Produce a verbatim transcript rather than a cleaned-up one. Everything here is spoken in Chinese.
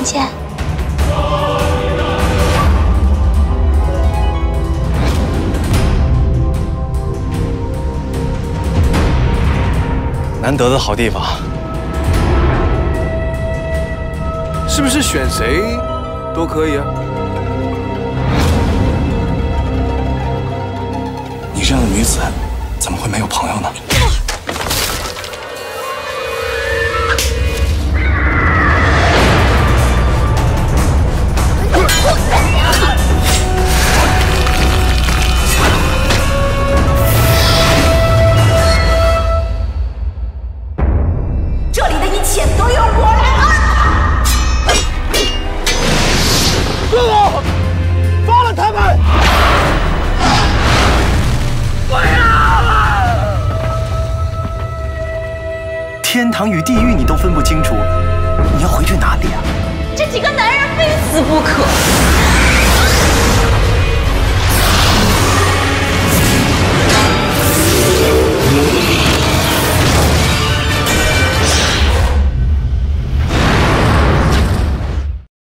见。 难得的好地方， 是不是选谁都可以啊？ 你这样的女子，怎么会没有朋友呢？ 这里的一切都由我来安排。 住手！放了他们！不要了！ 天堂与地狱你都分不清楚，你要回去哪里啊？ 这几个男人非死不可。